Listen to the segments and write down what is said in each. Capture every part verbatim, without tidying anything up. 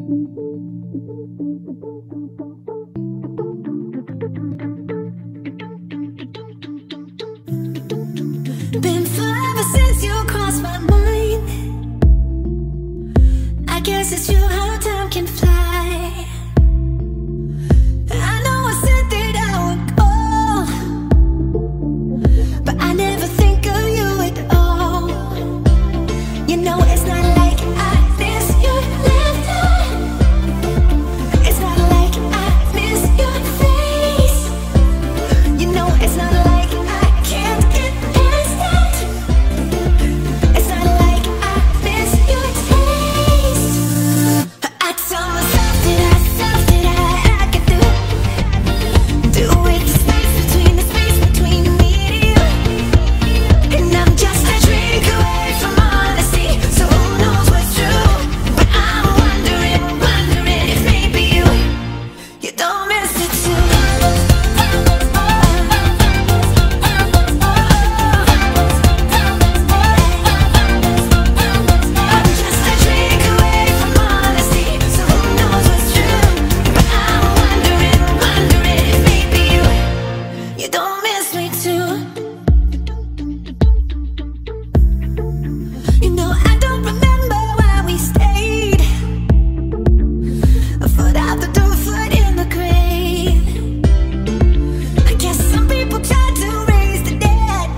Been forever since you crossed my mind. I guess it's true how time can fly. I know I said that I would call, but I never think of you at all. You know it's not like I miss your laughter. It's not like I miss your face. You know it's not like I can't get past it. It's not like I miss your taste. I tell myself that I, self that I, I could do Do with the space between, the space between me and you. And I'm just a drink away from honesty, so who knows what's true. But I'm wondering, wondering if maybe you, you don't miss it too. I'm just a drink away from honesty, so who knows what's true. But I'm wondering, wondering if maybe you, you don't miss me too. You know I don't remember why we stayed. A foot out the door, foot in the grave. I guess some people try to raise the dead,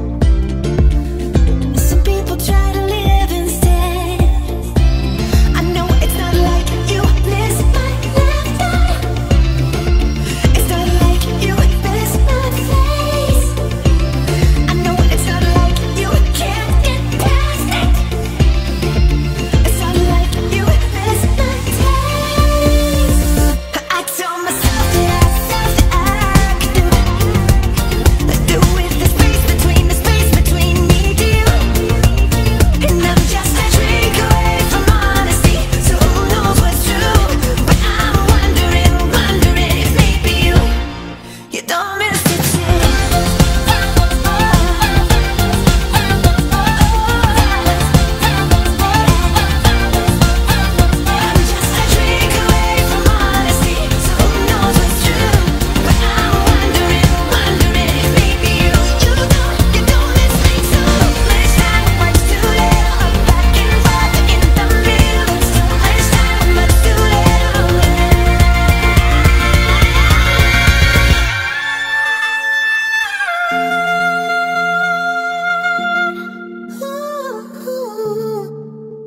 some people try to live instead. I know it's not like you miss my laughter. It's not like you miss my face. I know it's not like you can't get past it. It's not like you miss my taste. I tell myself that I, self that I could do Do with the space between, the space between me and you. And I'm just a drink away from honesty, so who knows what's true. But I'm wondering, wondering if maybe you, you don't miss it too. I'm just a drink away from honesty, so who knows what's true. But I'm wondering, wondering if maybe you, you don't, you don't miss me too. Much time, much too little. I'm back and forth in the middle. So much time, much too little.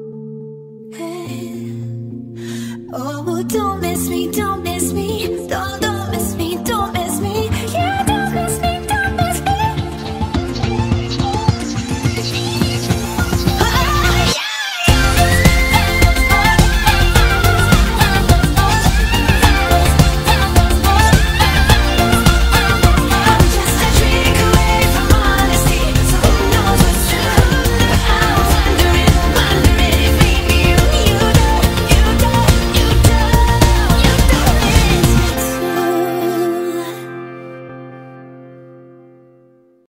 Ooh, hey. Oh, don't miss me, don't miss me, don't